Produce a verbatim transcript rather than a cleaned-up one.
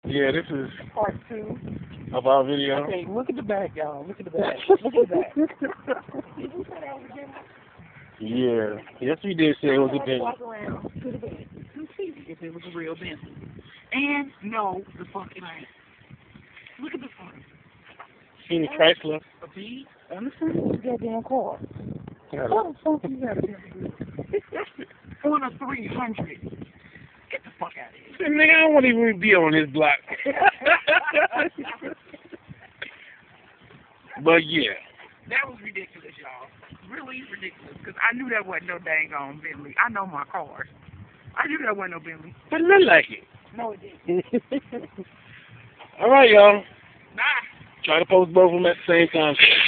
Yeah, this is part two of our video. Okay, look at the back, y'all. Look at the back. Look at the back. Did you say that was a Bentley? Yeah. Yes, we did say it was a Bentley. Walk around to the back to see if it was a real Bentley. And no, the fuck it ain't. Look at the front. Seen the Chrysler. A B on the front of this goddamn car. What the fuck you got a Bentley? On a three hundred. Get the fuck out of here. Nigga, I don't want to even be on this block. But yeah. That was ridiculous, y'all. Really ridiculous. Because I knew that wasn't no dang on Bentley. I know my cars. I knew that wasn't no Bentley. But it looked like it. No, it didn't. All right, y'all. Bye. Try to post both of them at the same time.